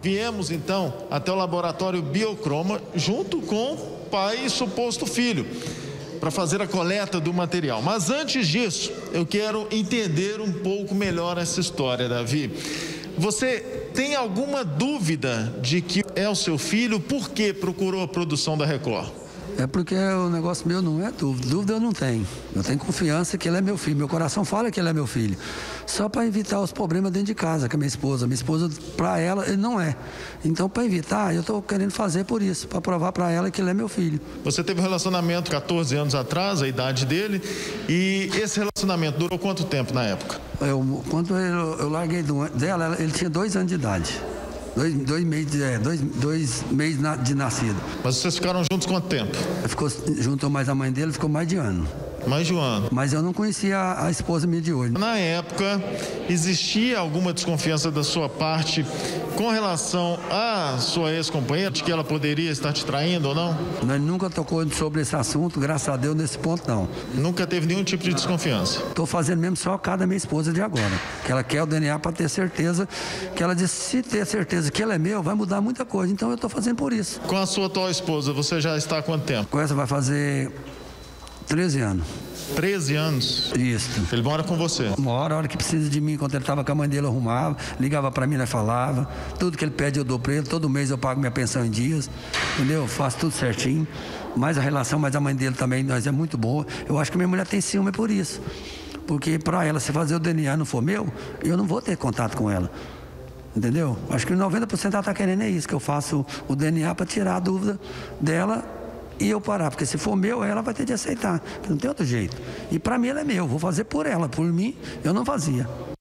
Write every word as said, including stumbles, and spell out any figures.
Viemos então até o laboratório Biocroma junto com o pai e suposto filho para fazer a coleta do material. Mas antes disso, eu quero entender um pouco melhor essa história, Davi. Você tem alguma dúvida de que é o seu filho? Por que procurou a produção da Record? É porque o negócio meu não é dúvida. Dúvida eu não tenho. Eu tenho confiança que ele é meu filho. Meu coração fala que ele é meu filho. Só para evitar os problemas dentro de casa com a minha esposa. Minha esposa, para ela, ele não é. Então, para evitar, eu estou querendo fazer por isso. Para provar para ela que ele é meu filho. Você teve um relacionamento catorze anos atrás, a idade dele. E esse relacionamento durou quanto tempo na época? Eu, quando eu, eu larguei do, dela, ele tinha dois anos de idade. Dois, dois meses, é, dois, dois meses de nascido. Mas vocês ficaram juntos quanto tempo? Ficou junto mais a mãe dele, ficou mais de ano. Mais de um ano. Mas eu não conhecia a, a esposa minha de hoje. Na época, existia alguma desconfiança da sua parte com relação à sua ex-companheira, de que ela poderia estar te traindo ou não? Nós nunca tocou sobre esse assunto, graças a Deus, nesse ponto não. Nunca teve nenhum tipo de desconfiança? Estou fazendo mesmo só a cara da minha esposa de agora. Que ela quer o D N A para ter certeza, que ela disse, se ter certeza que ele é meu, vai mudar muita coisa. Então eu estou fazendo por isso. Com a sua atual esposa, você já está há quanto tempo? Com essa vai fazer treze anos. treze anos? Isso. Ele mora com você? Mora, a hora que precisa de mim, enquanto ele estava com a mãe dele, eu arrumava, ligava para mim, nós falava. Tudo que ele pede eu dou para ele, todo mês eu pago minha pensão em dias, entendeu? Faço tudo certinho. Mas a relação, mas a mãe dele também, nós é muito boa. Eu acho que minha mulher tem ciúme por isso. Porque para ela, se fazer o D N A não for meu, eu não vou ter contato com ela. Entendeu? Acho que noventa por cento ela está querendo é isso, que eu faço o D N A para tirar a dúvida dela e eu parar, porque se for meu, ela vai ter de aceitar, não tem outro jeito. E para mim ela é meu, vou fazer por ela, por mim eu não fazia.